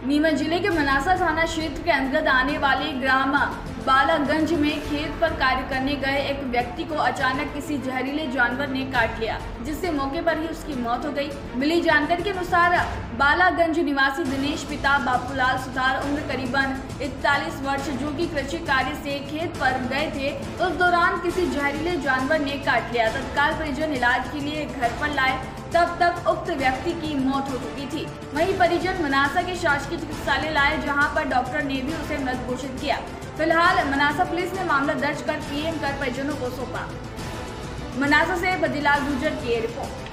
नीमच जिले के मनासा थाना क्षेत्र के अंतर्गत आने वाले ग्राम बालागंज में खेत पर कार्य करने गए एक व्यक्ति को अचानक किसी जहरीले जानवर ने काट लिया, जिससे मौके पर ही उसकी मौत हो गई। मिली जानकारी के अनुसार बालागंज निवासी दिनेश पिता बापूलाल सुतार उम्र करीबन 41 वर्ष, जो कि कृषि कार्य से खेत पर गए थे, उस दौरान किसी जहरीले जानवर ने काट लिया। तत्काल परिजन इलाज के लिए घर पर लाए, तब तक उक्त व्यक्ति की मौत हो चुकी थी। वहीं परिजन मनासा के शासकीय चिकित्सालय लाए, जहां पर डॉक्टर ने भी उसे मृत घोषित किया। फिलहाल मनासा पुलिस ने मामला दर्ज कर पीएम कर परिजनों को सौंपा। मनासा से बद्रीलाल गुर्जर की रिपोर्ट।